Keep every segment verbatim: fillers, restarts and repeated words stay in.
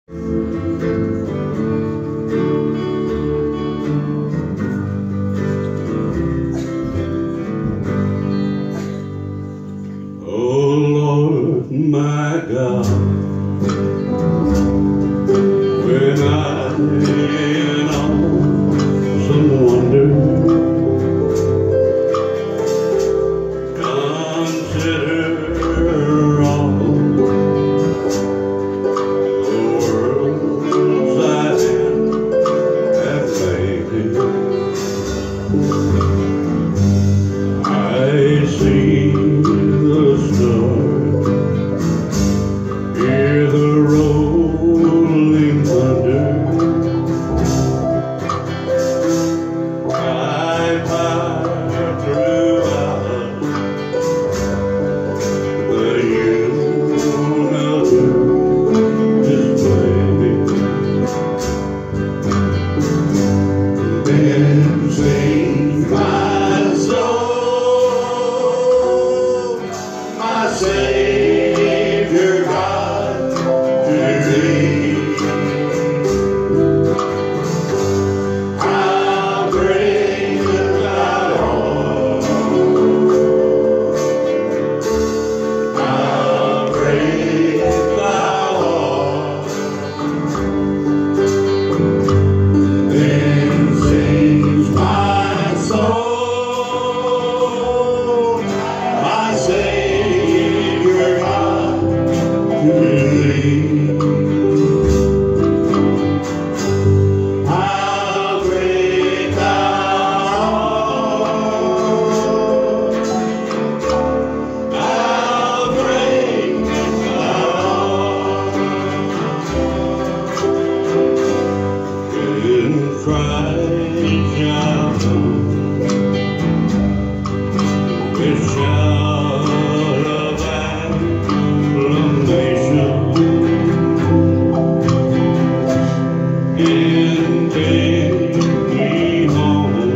Oh Lord, my God, when I in awesome wonder consider all the worlds I have made, I see the stars, hear the rolling thunder. I fire throughout the universe display. Then sings my soul, my Savior God, to Thee. How great Thou art! How great Thou art! Then sings my soul, my Savior God, to Thee. How great Thou art! How great Thou art! In Christ shall come with shout of acclamation, and take me home.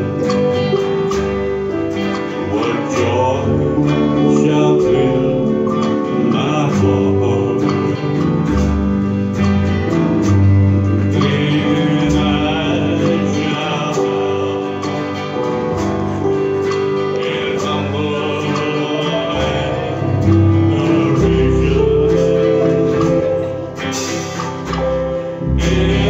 What joy shall fill my heart? Then I shall bow in humble adoration.